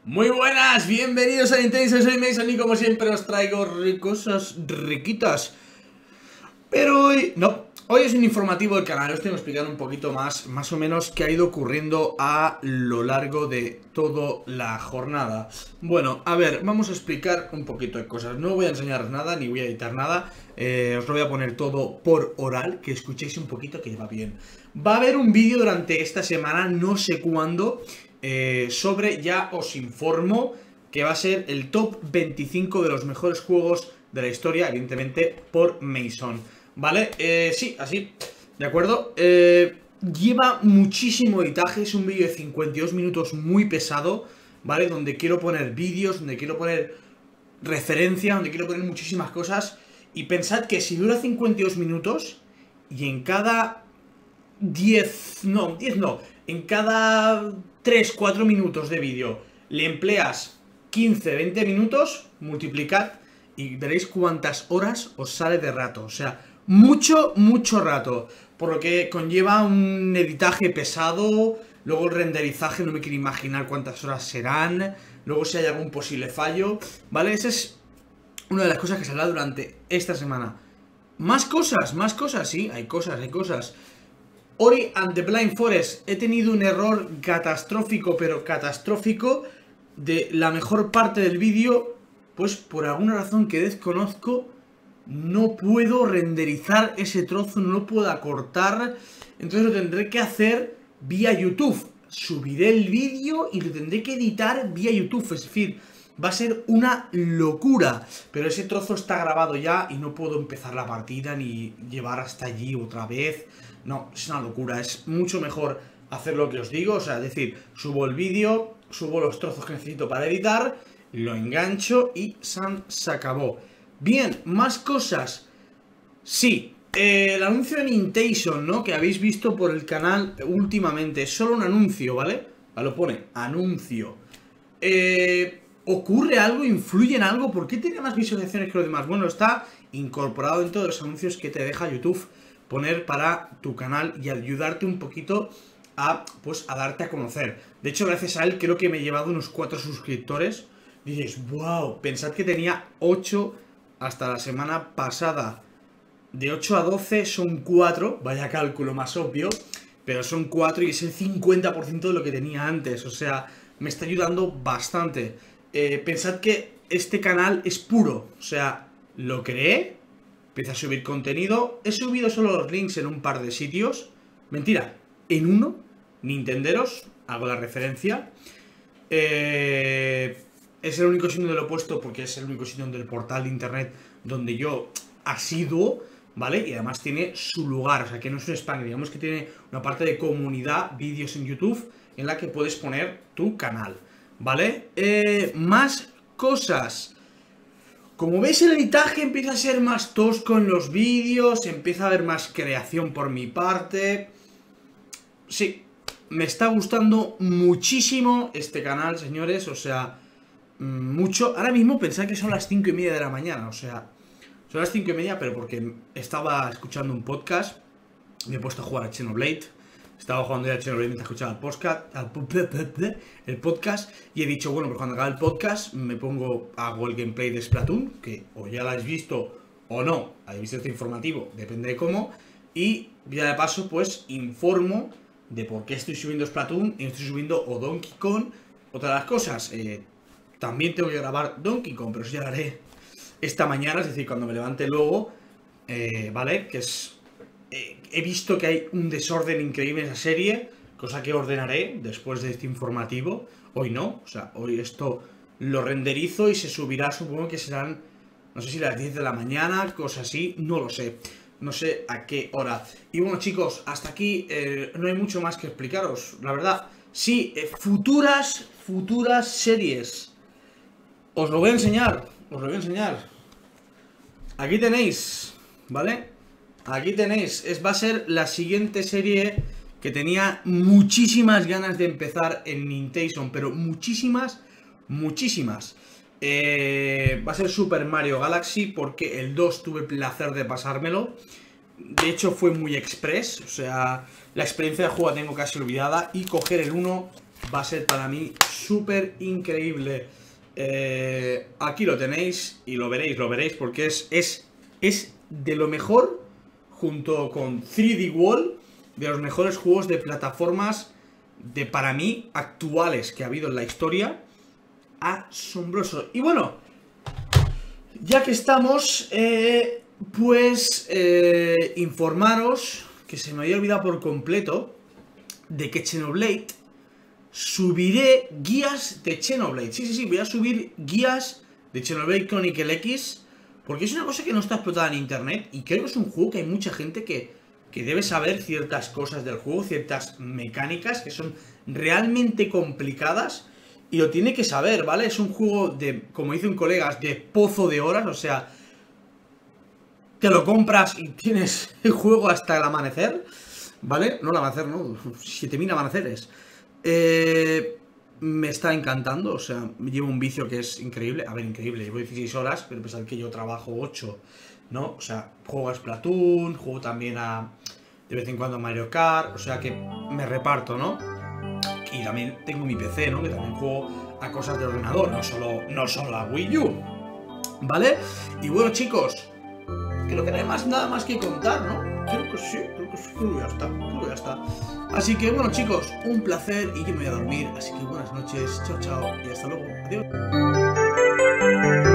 Muy buenas, bienvenidos a Nintendo, soy Mason y como siempre os traigo cosas riquitas. Pero hoy es un informativo del canal, os tengo que explicar un poquito más o menos qué ha ido ocurriendo a lo largo de toda la jornada. Bueno, a ver, vamos a explicar un poquito de cosas, no voy a enseñaros nada, ni voy a editar nada, os lo voy a poner todo por oral, que escuchéis un poquito que va bien. Va a haber un vídeo durante esta semana, no sé cuándo, sobre, ya os informo, que va a ser el top 25 de los mejores juegos de la historia, evidentemente por Mason, ¿vale? Sí, así, de acuerdo. Lleva muchísimo editaje, es un vídeo de 52 minutos muy pesado, ¿vale? Donde quiero poner vídeos, donde quiero poner referencia, donde quiero poner muchísimas cosas. Y pensad que si dura 52 minutos y en cada 10 no, en cada 3-4 minutos de vídeo le empleas 15-20 minutos, multiplicad y veréis cuántas horas os sale de rato. O sea, mucho rato. Por lo que conlleva un editaje pesado. Luego el renderizaje, no me quiero imaginar cuántas horas serán. Luego si hay algún posible fallo, ¿vale? Esa es una de las cosas que saldrá durante esta semana. Más cosas, sí, hay cosas. Ori and the Blind Forest, he tenido un error catastrófico, pero catastrófico, de la mejor parte del vídeo, pues por alguna razón que desconozco, no puedo renderizar ese trozo, no lo puedo acortar, entonces lo tendré que hacer vía YouTube. Subiré el vídeo y lo tendré que editar vía YouTube, es decir, va a ser una locura, pero ese trozo está grabado ya y no puedo empezar la partida ni llevar hasta allí otra vez. No, es una locura, es mucho mejor hacer lo que os digo, o sea, es decir, subo el vídeo, subo los trozos que necesito para editar, lo engancho y se acabó. Bien, más cosas. Sí, el anuncio de Nintendo, ¿no? Que habéis visto por el canal últimamente, es solo un anuncio, ¿vale? Lo pone, anuncio. ¿Ocurre algo? ¿Influye en algo? ¿Por qué tiene más visualizaciones que los demás? Bueno, está incorporado dentro de los anuncios que te deja YouTube poner para tu canal y ayudarte un poquito a, pues, a darte a conocer. De hecho, gracias a él creo que me he llevado unos 4 suscriptores. Dices, wow, pensad que tenía 8 hasta la semana pasada. De 8 a 12 son 4, vaya cálculo más obvio, pero son 4 y es el 50% de lo que tenía antes, o sea, me está ayudando bastante. Pensad que este canal es puro, o sea, lo creé, empecé a subir contenido, he subido solo los links en un par de sitios, mentira, en uno, Nintenderos, hago la referencia, es el único sitio donde lo he puesto porque es el único sitio donde el portal de internet donde yo asiduo, ¿vale? Y además tiene su lugar, o sea que no es un spam, digamos que tiene una parte de comunidad, vídeos en YouTube en la que puedes poner tu canal, ¿vale? Más cosas. Como veis, el editaje empieza a ser más tosco en los vídeos, empieza a haber más creación por mi parte. Sí, me está gustando muchísimo este canal, señores, o sea, mucho. Ahora mismo pensad que son las 5:30 de la mañana, o sea, son las 5:30, pero porque estaba escuchando un podcast, me he puesto a jugar a Xenoblade. Estaba jugando ya a Xenoblade mientras escuchaba el podcast y he dicho, bueno, pues cuando acabe el podcast me pongo, hago el gameplay de Splatoon, que o ya lo habéis visto o no, habéis visto este informativo, depende de cómo, y ya de paso pues informo de por qué estoy subiendo Splatoon y no estoy subiendo o Donkey Kong. Otra de las cosas, también tengo que grabar Donkey Kong, pero eso ya lo haré esta mañana, es decir, cuando me levante luego, ¿vale? Que es... he visto que hay un desorden increíble en esa serie, cosa que ordenaré después de este informativo. Hoy no, o sea, hoy esto lo renderizo y se subirá, supongo que serán, no sé si las 10 de la mañana, cosas así, no lo sé. No sé a qué hora. Y bueno, chicos, hasta aquí no hay mucho más que explicaros, la verdad. Sí, futuras series. Os lo voy a enseñar, Aquí tenéis, ¿vale? Aquí tenéis, va a ser la siguiente serie que tenía muchísimas ganas de empezar en Nintendo, pero muchísimas. Va a ser Super Mario Galaxy porque el 2 tuve el placer de pasármelo. De hecho fue muy express, o sea, la experiencia de juego la tengo casi olvidada y coger el 1 va a ser para mí súper increíble. Aquí lo tenéis y lo veréis porque es de lo mejor, junto con 3D World, de los mejores juegos de plataformas para mí actuales que ha habido en la historia. Asombroso. Y bueno, ya que estamos, informaros que se me había olvidado por completo de que Xenoblade subiré guías de Xenoblade. Sí, voy a subir guías de Xenoblade Chronicle X, porque es una cosa que no está explotada en internet y creo que es un juego que hay mucha gente que debe saber ciertas cosas del juego, ciertas mecánicas que son realmente complicadas y lo tiene que saber, ¿vale? Es un juego de, como dice un colega, de pozo de horas, o sea, te lo compras y tienes el juego hasta el amanecer, ¿vale? No el amanecer, no, 7000 amaneceres. Me está encantando, o sea, llevo un vicio que es increíble. A ver, increíble, llevo 16 horas, pero pensad que yo trabajo 8, ¿no? O sea, juego a Splatoon, juego también de vez en cuando a Mario Kart, o sea que me reparto, ¿no? Y también tengo mi PC, ¿no? Que también juego a cosas de ordenador, no solo la Wii U, ¿vale? Y bueno, chicos, creo que no hay nada más que contar, ¿no? Creo que ya está. Así que bueno, chicos, un placer y yo me voy a dormir. Así que buenas noches, chao, chao y hasta luego. Adiós.